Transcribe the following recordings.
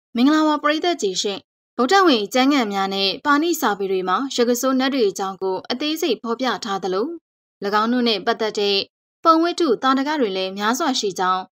မင်္ဂလာပါပရိသတ်ကြီးရှင်ဗုဒ္ဓဝင်ကျမ်းဂန်များနဲ့ပါဠိစာပေတွေမှာရက္ခစိုးနတ်တွေအကြောင်းကိုအသေးစိတ်ဖော်ပြထားသလို၎င်းတို့နဲ့ပတ်သက်တဲ့ပုံဝတ္ထုတာတကတွေလည်းများစွာရှိကြောင်း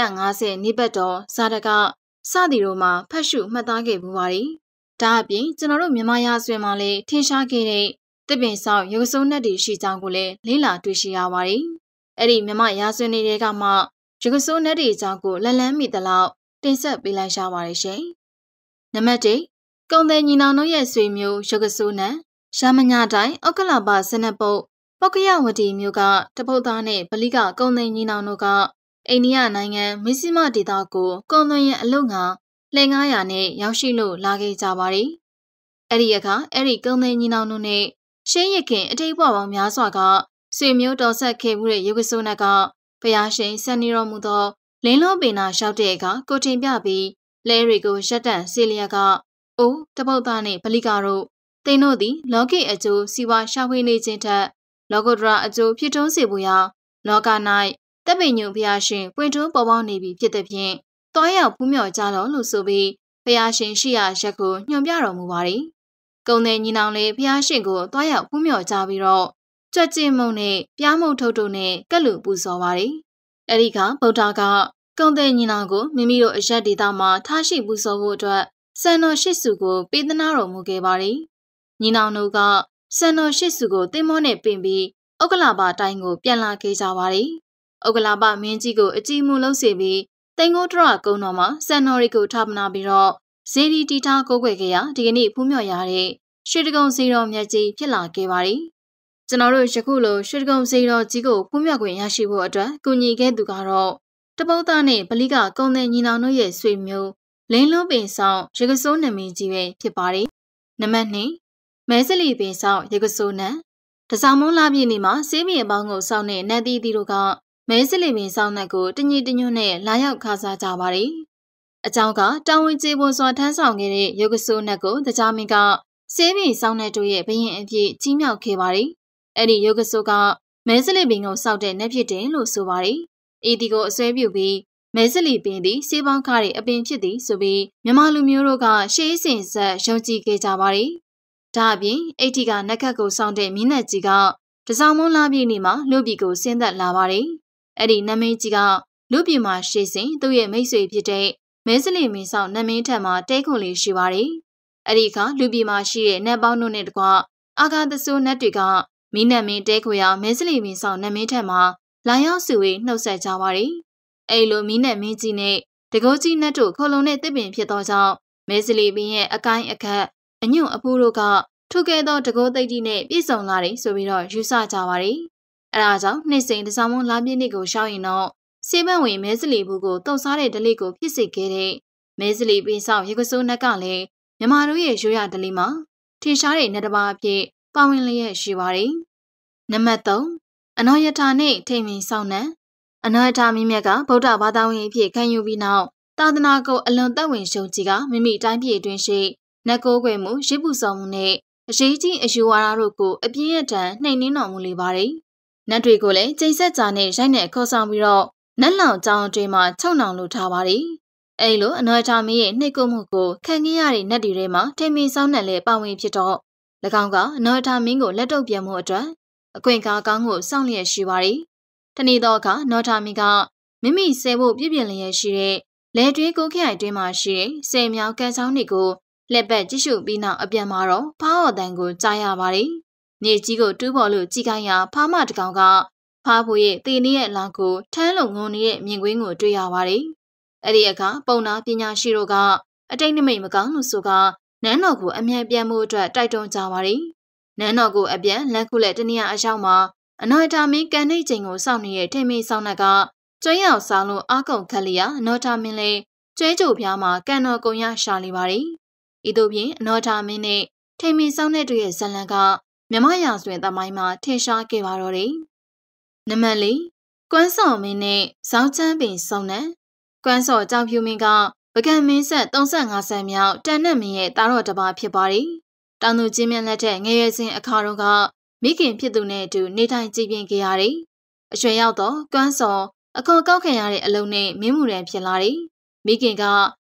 950နိပတ်တော်ဇာတကစသည်တို့မှာဖတ်ရှုမှတ်သားခဲ့ပူပါတယ်။ဒါအပြင်ကျွန်တော်တို့မြန်မာရာဇဝင်မှာလည်းထင်ရှားခဲ့တဲ့တစ်ပင်ဆောင်ရက္ခစိုးနတ်တွေရှိကြောင်းကိုလည်းလေ့လာတွေ့ရှိရပါတယ်။အဲ့ဒီမြန်မာရာဇဝင်တွေကမှရက္ခစိုးနတ်တွေအကြောင်းကိုလက်လန်းမိသလောက်တင်ဆက်ပေးလိုက်ရပါတယ်ရှင်။နံပါတ်1ကုံတဲ့ညီနောင်တို့ရဲ့ဆွေမျိုးရက္ခစိုးနတ်ရှာမညာတိုင်းအောက်ကလာပစနပုတ်ပောက်ကရဝတီမျိုးကတပုတ်သားနဲ့ဗလိကကုံတဲ့ညီနောင်တို့ကအိန္ဒိယနိုင်ငံမစ္စည်းမဒေသကိုကုံသွင်းရအလုပ်ငါလှည့်900နဲ့ရောက်ရှိလို့လာခဲ့ကြပါတယ်။အဲ့ဒီအခါအဲ့ဒီကုံတဲ့ညီနောင်တို့နဲ့ရှင်းရခင်အတိတ်ဘဝပေါင်းများစွာကဆွေမျိုးတော်ဆက်ခဲ့မှုတဲ့ရက္ခစိုးနတ်ကဘုရားရှင်ဆန်နေတော်မူသောလင်းလုံးပင်နာလျှောက်တဲ့အခါကိုတင်ပြပြီးလဲတွေကိုရက်တန့်ဆေးလျက်ကအိုးတပုတ်သားနဲ့ဗလိကတို့တင်တို့သည်လောကီအကျိုးစီးပွားရှာဖွေနေခြင်းထက်လောကုတ္တရာအကျိုးဖြစ်ထွန်းစေဖို့ရာလောက၌တပ်ပင်ညုံဘုရားရှင်ပွင့်ထွန်းပေါ်ပေါက်နေပြီဖြစ်တဲ့ဖြင့်တွားရောက်ဖူးမြော်ကြတော်လို့ဆိုပြီးဘုရားရှင်ရှိရာရက်ကိုညွှန်ပြတော်မူပါသည်။ကုံတဲ့ညီနောင်လေးဘုရားရှင်ကိုတွားရောက်ဖူးမြော်ကြပြီးတော့ကြွက်ကျင်မုံနဲ့ပြားမုံထုတ်တို့နဲ့ကက်လူပူဇော်ပါသည်။အဲဒီကဗုဒ္ဓကကုံတဲ့ညီနောင်ကိုမိမိတို့အရက်ဒေသမှာထားရှိပူဇော်ဖို့အတွက်စံတော်ရှိစုကိုပေးသနာတော်မူခဲ့ပါသည်။ညီနောင်တို့ကစံတော်ရှိစုကိုသင်္ဘောနဲ့ပင်ပြီးဥက္ကလာပတိုင်းကိုပြန်လာခဲ့ကြပါသည်။ဥက္ကလာပမင်းကြီးကိုအကြည်မူလုံးစေပြီးတိန်ကိုတရကုန်းတော်မှာစံတော်ရီကိုထပ်မနာပြီးတော့ဇေဒီတီထားကိုးကွယ်ခဲ့ရဒီကနေ့ဖူးမြော်ရတဲ့ရွှေတကုံစီတော်မြတ်ကြီးဖြစ်လာခဲ့ပါသည်။ကျွန်တော်တို့ယခုလိုရွှေတကုံစီတော်ကြီးကိုဖူးမြော်ခွင့်ရရှိဖို့အတွက်ကူညီခဲ့သူကတော့တပုတ်သားနဲ့ဗလိကကုံတဲ့ညီနောင်တို့ရဲ့ဆွေမျိုးလင်းလုံးပင်ဆောင်ရက္ခစိုးနမင်းကြီးပဲဖြစ်ပါတယ်။နံပါတ်2မဲစလီပင်ဆောင်ရက္ခစိုးနတ်တစောင်းမုံလာပြည့်နေ့မှာစေးပင်အပေါင်းကိုစောင့်တဲ့နတ်တီတီတို့ကမဲစလီပင်ဆောင်နတ်ကိုတညီတညွတ်နဲ့လာရောက်ခါစားကြပါတယ်။အကြောင်းကတာဝန်ကျေပွန်စွာထမ်းဆောင်ခဲ့တဲ့ရက္ခစိုးနတ်ကိုတကြားမင်းကစေးပင်ဆောင်နတ်တို့ရဲ့ဘရင်အဖြစ်ကြီးမြောက်ခဲ့ပါတယ်။အဲ့ဒီရက္ခစိုးကမဲစလီပင်ကိုစောင့်တဲ့နတ်ဖြစ်တယ်လို့ဆိုပါတယ်။ဤဒီကိုအစွဲပြုပြီးမဲစလီပင်သည်စေးပေါင်းခါတွေအပင်ဖြစ်သည်ဆိုပြီးမြန်မာလူမျိုးတို့ကရှေးစဉ်ဆက်ယုံကြည်ခဲ့ကြပါတယ်။ဒါအပြင်အိဋ္ဌိကနတ်ခတ်ကိုစောင့်တဲ့မင်းနတ်ကြီးကတစောင်းမုံလာပြည့်နေ့မှာလူပြည်ကိုဆင်းသက်လာပါတယ်။အဲ့ဒီနမင်းကြီးကလူပြည်မှာရှေးစဉ်သူ့ရဲ့မိတ်ဆွေဖြစ်တဲ့မဲစလီမင်းဆောင်နမင်းထက်မှာတဲခွန်လေးရှိပါတယ်။အဲ့ဒီအခါလူပြည်မှာရှိတဲ့နတ်ပေါင်းတို့နဲ့တကွအာဂါသဆိုးနတ်တွေကမင်းနတ်မင်းတဲခွေရမဲစလီမင်းဆောင်နမင်းထက်မှာလာရောက်စုဝေးနှုတ်ဆက်ကြပါတယ်။အဲ့လိုမင်းနဲ့မင်းကြီးနဲ့တကိုးကြီးနတ်တို့ခလုံးနဲ့တစ်ပင်ဖြစ်သောကြောင့်မဲစလီပင်ရဲ့အကိုင်းအခက်အညွန့်အဖူးတို့ကထုခဲ့သောတကိုးသိတိနဲ့ပြည့်စုံလာတယ်ဆိုပြီးတော့ယူဆကြပါတယ်။အဲဒါကြောင့်နှစ်စိန်တစောင်းမုံလာပြည့်နေ့ကိုရှောက်ရင်တော့စေဘန့်ဝင်မဲစလီဘူးကိုတုတ်စားတဲ့ဒလိကိုဖြစ်စေခဲ့တဲ့မဲစလီပင်ဆောင်ရက္ခစိုးနတ်ကလည်းမြမတို့ရဲ့ရိုးရဒလိမှာထင်ရှားတဲ့နတ်တစ်ပါးအဖြစ်ပါဝင်လျက်ရှိပါတယ်။နံပါတ်3အနောယထာနဲ့ထိန်မင်ဆောင်နတ်အနောယထာမင်းမြတ်ကဗုဒ္ဓဘာသာဝင်အဖြစ်ခံယူပြီးနောက်သာသနာကိုအလွန်သက်ဝင်ရှုံးကြီးကမိမိတိုင်းပြည်အတွင်းရှိနတ်ကိုးကွယ်မှုရစ်ပူဆောင်မှုနဲ့အရေးကြီးအယူဝါဒတို့ကိုအပြင်းအထန်နှိမ်နင်းတော်မူလေပါတယ်။နတ်တွေကိုလည်းကျိန်ဆက်ကြာနဲ့ရိုက်နဲ့ခေါ်ဆောင်ပြီးတော့နတ်လောင်ကြောင်းအတွင်းမှာချုံနှောင်လိုထားပါတယ်။အဲဒီလိုအနောယထာမင်းရဲ့နှိပ်ကွပ်မှုကိုခံခဲ့ရတဲ့နတ်တွေထဲမှာထိန်မင်ဆောင်နတ်လည်းပါဝင်ဖြစ်တော့၎င်းကအနောယထာမင်းကိုလက်တုပ်ပြန်မှုအတွက်အခွင့်အခါကောင်းကိုစောင့်လျက်ရှိပါတယ်။တနေ့တော့အခါနောထာမင်းကမိမိဆဲဖို့ပြည့်ပြည့်လျက်ရှိတဲ့လဲတွင်းကိုခိုင်အတွင်းမှာရှိတဲ့ဆယ်မြောင်ကန်ချောင်းတွေကိုလက်ပတ်ကြည့်ရှုပြီးနောက်အပြန်မှာတော့ဖားော်တန်ကိုကြားရပါတယ်။မြေကြီးကိုတူးပေါ်လို့ကြည့်ခိုင်းရာဖားမတကောင်ကဖားဖို့ရဲ့တေနေရဲ့လောင်ကိုထမ်းလုံငုံနေတဲ့မြင်ကွင်းကိုတွေ့ရပါတယ်။အဲ့ဒီအခါပုံနာပညာရှိတို့ကအတိတ်နမိတ်မကောင်းလို့ဆိုကနန်းတော်ကိုအမြန်ပြန်မှုအတွက်တိုက်တွန်းကြပါတယ်။နန်းတော်ကိုအပြန်လမ်းခုလက်တနေရအရောက်မှာအနောယထာမင်းကန်နေချိန်ကိုစောင့်နေတဲ့ထိန်မင်းဆောင်နတ်ကကျွဲရောက်ဆောင်လို့အာကုံခက်လျာအနောထာမင်းလည်းကျွဲကြိုပြားမှာကန်တော်ကုံရရှာလိပါသည်။ဤသို့ဖြင့်အနောထာမင်းနဲ့ထိန်မင်းဆောင်တဲ့တို့ရဲ့ဇလံကမြမရာဆွေသမိုင်းမှာထင်ရှားခဲ့ပါတော့တယ်။နံပါတ်4ကွမ်းစော်မင်းနဲ့ဇောင်းချမ်းပင်စုံနံကွမ်းစော်ကြောင်ဖြူမင်းကပကံမင်းဆက်35ဆန်းမြောက်တန်နတ်မင်းရဲ့တာတော်တစ်ပါးဖြစ်ပါတယ်။တောင်သူချင်းမြတ်လက်ထက်ငယ်ရွယ်စဉ်အခါတော့ကမိခင်ဖြစ်သူနဲ့အတူနေထိုင်ကြည်ပြင်ခဲ့ရတယ်။အရွယ်ရောက်တော့ကွမ်းစော်အခေါ်ကောက်ခံရတဲ့အလုံးနဲ့မင်းမှုရန်ဖြစ်လာတယ်။မိခင်က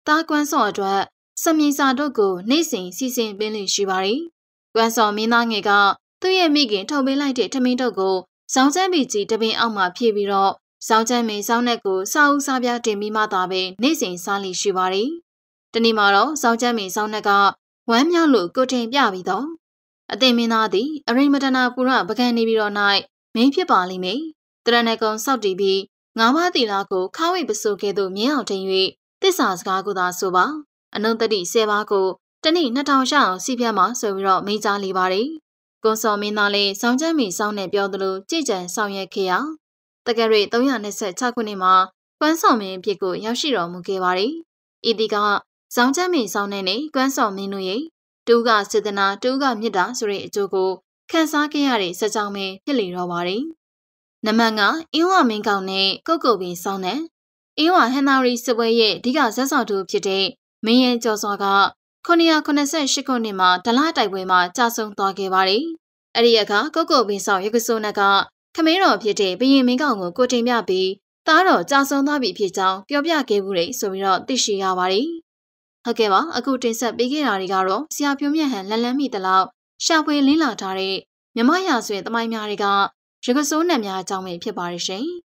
သားကွမ်းစော့အတွက်စမြင်စာတို့ကိုနေ့စဉ်စီစဉ်ပေးလို့ရှိပါတယ်။ကွမ်းစော့မင်းသားငယ်ကသူ့ရဲ့မိခင်ထုတ်ပေးလိုက်တဲ့ထမင်းတို့ကိုဇောင်းချမ်းပီကြီးတပင်အောက်မှာဖြည့်ပြီးတော့ဇောင်းချမ်းမင်းစောင်းနဲ့ကိုစားဦးစားပြားတင်ပြီးမှသာပဲနေ့စဉ်စားလို့ရှိပါတယ်။တနေ့မှာတော့ဇောင်းချမ်းမင်းစောင်းနဲ့ကဝမ်းမြောက်လို့ကိုတင်ပြပြီးတော့အသိမင်းသားသည်အရိမတနာပူရပကံနေပြီးတော့၌မင်းဖြစ်ပါလိမ့်မယ်။တရဏဂုံစောက်တီးပြီးငါးပါးသီလာကိုခါဝိပစိုးကဲ့သို့မြင်းအောင်တင်၍တစ္ဆာစကားကိုသာဆိုပါအနုတ္တိ10ပါးကိုတနေ့2000ရှောင်းစီးပြတ်မှာဆိုပြီးတော့မိန့်ကြားလေပါတယ်။ကွန်စော်မင်းသားလည်းစောင်းချမ်းမီစောင်းနဲ့ပြောသလိုကြည်ကြံဆောင်ရွက်ခဲ့ရတကယ်၍326ခုနှစ်မှာကွမ်းစော်မင်းအဖြစ်ကိုရောက်ရှိတော်မူခဲ့ပါတယ်။ဤဒီကစောင်းချမ်းမီစောင်းနဲ့ကွမ်းစော်မင်းတို့ရဲ့တူကစေတနာတူကမြစ်တာဆိုတဲ့အကျိုးကိုခန်းစားခဲ့ရတဲ့စကြောင်းပဲဖြစ်လေတော့ပါတယ်။နမန်ကအင်းဝမင်းကောင်နဲ့ကုတ်ကုတ်ပင်စောင်းနဲ့အင်းဝဟန်နာရီစပွဲရဲ့အဓိကဇက်ဆောင်သူဖြစ်တဲ့မင်းရဲကျော်စောက988ခုနှစ်မှာဒလတိုက်ပွဲမှာကြာဆုံးသွားခဲ့ပါတယ်။အဲ့ဒီအခါကုတ်ကုတ်ပင်ဆောင်ရကစိုးနက်ကခမင်းတော်ဖြစ်တဲ့ဘရင်မင်းကောင်ကိုကိုတင်ပြပြီးသားတော်ကြာဆုံးသွားပြီဖြစ်ကြောင်းပြောပြခဲ့မှုတွေဆိုပြီးတော့သိရှိရပါတယ်။ဟုတ်ကဲ့ပါအခုတင်ဆက်ပေးခဲ့တာတွေကတော့ဆရာပြိုးမြတ်ဟန်လက်လန်းမိတလောက်ရှာဖွေလင်းလာထားတဲ့မြမရဆွေသမိုင်းများတွေကရကစိုးနတ်များအကြောင်းပဲဖြစ်ပါရဲ့ရှင်။